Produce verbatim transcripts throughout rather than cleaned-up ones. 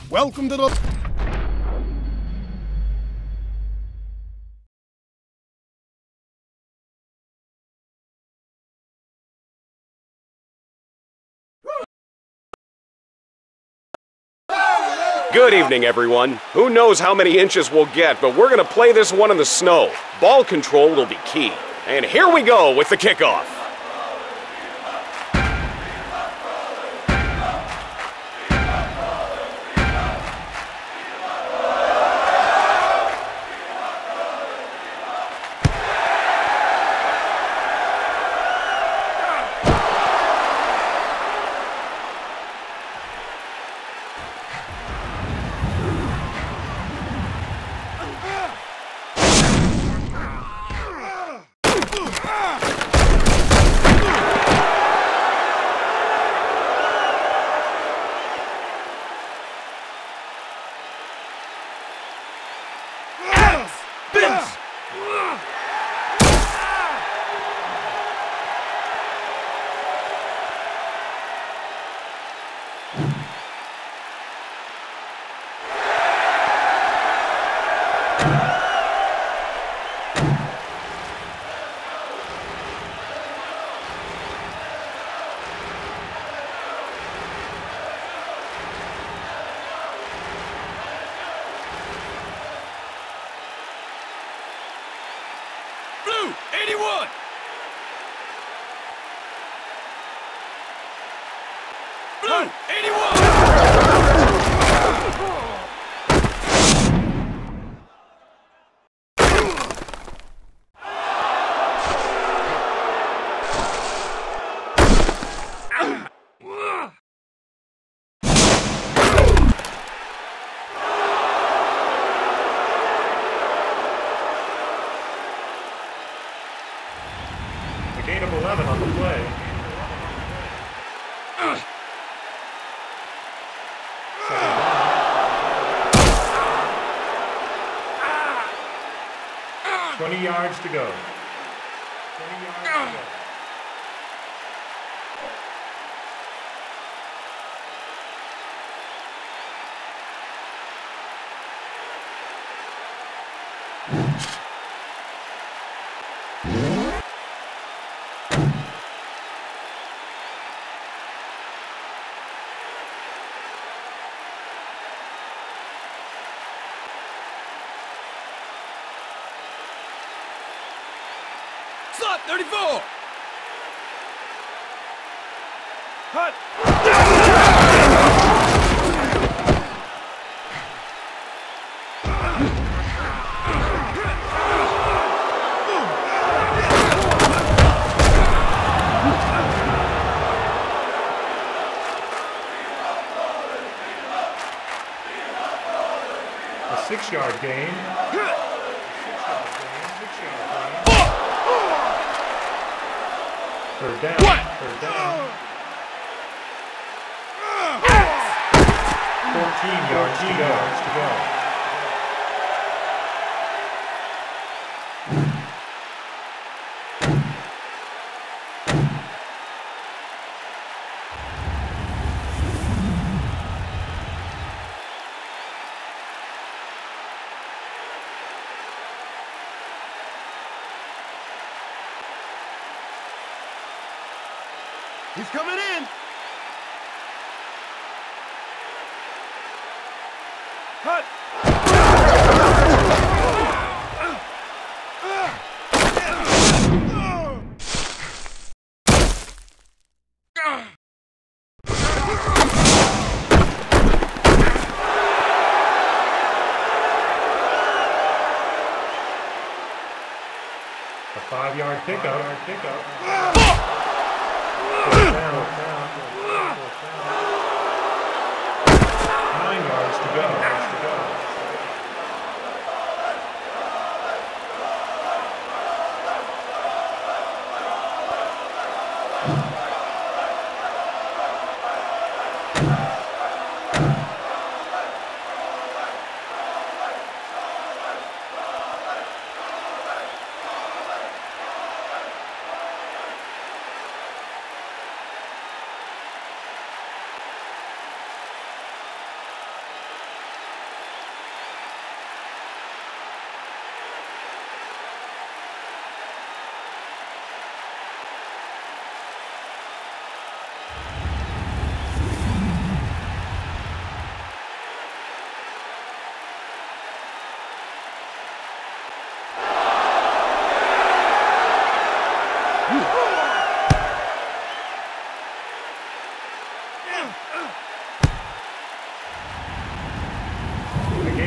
Welcome to the... Good evening, everyone. Who knows how many inches we'll get, but we're going to play this one in the snow. Ball control will be key. And here we go with the kickoff. eighty-one! Blue, eighty-one! Gain of eleven on the play. Twenty yards to go. Twenty yards to go. Slot thirty-four! Cut! A six-yard gain. Third down. Third down. Fourteen yards to go. To go. He's coming in! Cut! A five-yard pickup. Five-yard pickup. Fourth down. Fourth down. Fourth down. Nine yards to go. To go.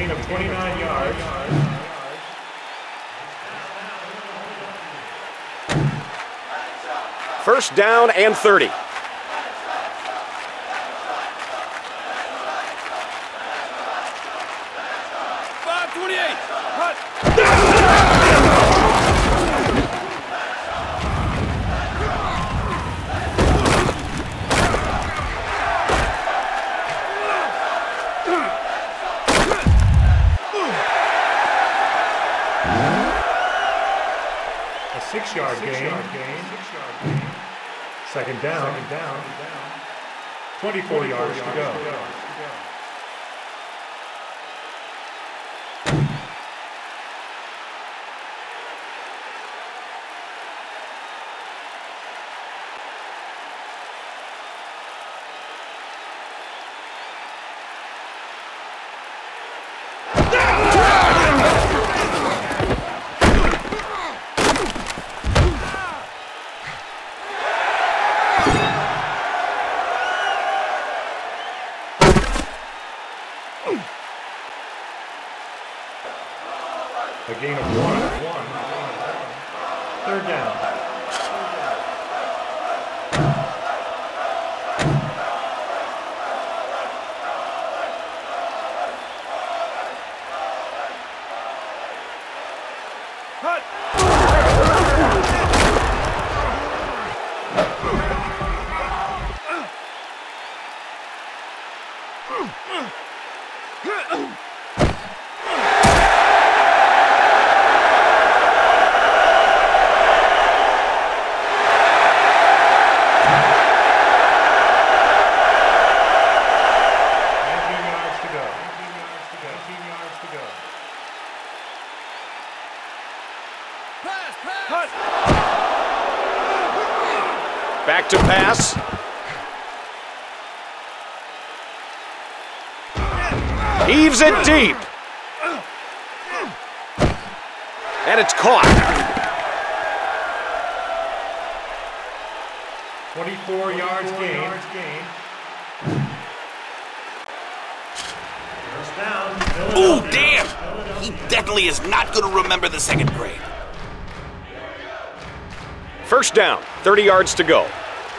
gain of twenty-nine yards. First down and thirty. five twenty-eight. Hut. A six-yard gain. Second down. twenty-four yards to go. A gain of one. Third down. Hut. nineteen yards to go. nineteen yards to go. Pass, pass. Hut. Back to pass. Heaves it deep. And it's caught. twenty-four yards gain. First down. Ooh, damn! He definitely is not going to remember the second grade. First down, thirty yards to go.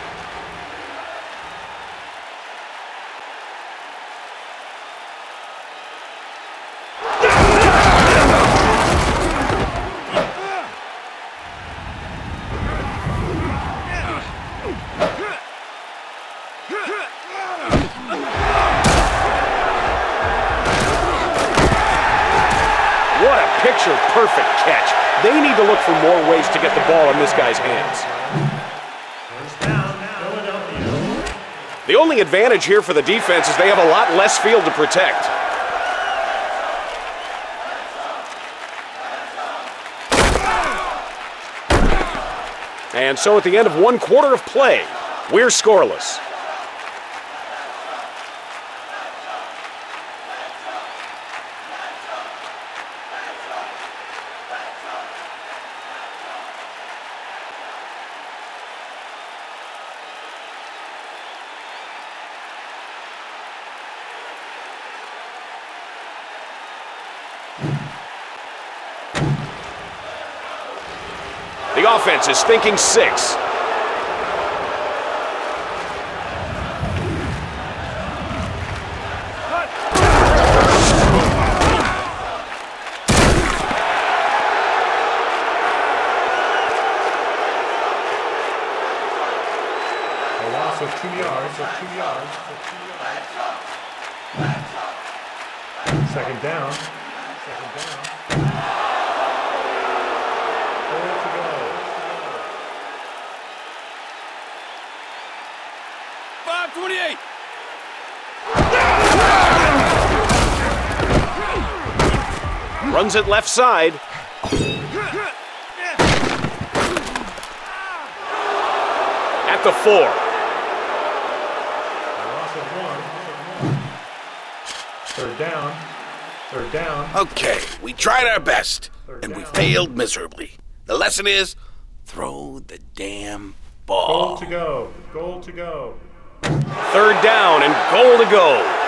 What a picture-perfect catch. They need to look for more ways to get the ball in this guy's hands. First down. Philadelphia. The only advantage here for the defense is they have a lot less field to protect. And so at the end of one quarter of play, we're scoreless. The offense is thinking six. A loss of two yards. Of two yards. Of two yards. Second down. Second down. Four to go. five twenty-eight. Runs it left side. At the four. A loss of one. Third down. Third down. Okay, we tried our best, and we failed miserably. The lesson is, throw the damn ball. Goal to go. Goal to go. Third down and goal to go.